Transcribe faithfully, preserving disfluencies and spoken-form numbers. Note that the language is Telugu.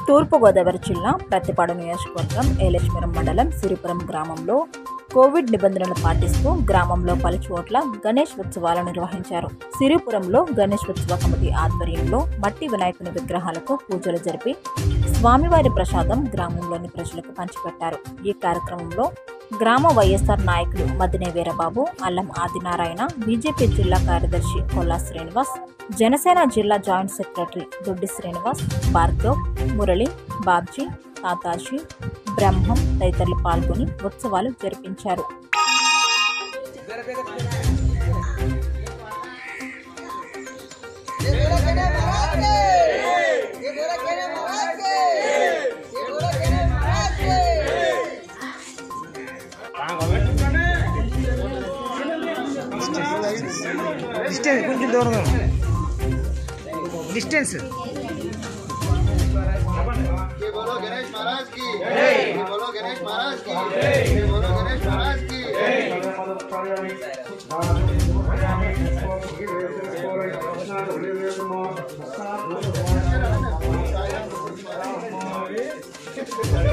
తూర్పుగోదావరి జిల్లా ప్రత్తిపాడు నియోజకవర్గం ఏలేశ్వరం మండలం సిరిపురం గ్రామంలో కోవిడ్ నిబంధనలు పాటిస్తూ గ్రామంలో పలు చోట్ల గణేష్ ఉత్సవాలు నిర్వహించారు. సిరిపురంలో గణేష్ ఉత్సవ కమిటీ ఆధ్వర్యంలో మట్టి వినాయకుని విగ్రహాలకు పూజలు జరిపి స్వామివారి ప్రసాదం గ్రామంలోని ప్రజలకు పంచిపెట్టారు. ఈ కార్యక్రమంలో గ్రామ వైఎస్ఆర్ నాయకులు మదినే వీరబాబు, అల్లం ఆదినారాయణ, బీజేపీ జిల్లా కార్యదర్శి కొల్లా శ్రీనివాస్, జనసేన జిల్లా జాయింట్ సెక్రటరీ దొడ్డి శ్రీనివాస్, భార్గవ్, మురళి, బాబ్జీ, తాతాజీ, బ్రహ్మం తదితరులు పాల్గొని ఉత్సవాలు జరిపించారు. डिस्टेंस కొంచెం దూరంగా डिस्टेंस ये बोलो गणेश महाराज की जय, ये बोलो गणेश महाराज की जय, ये बोलो गणेश महाराज की जय।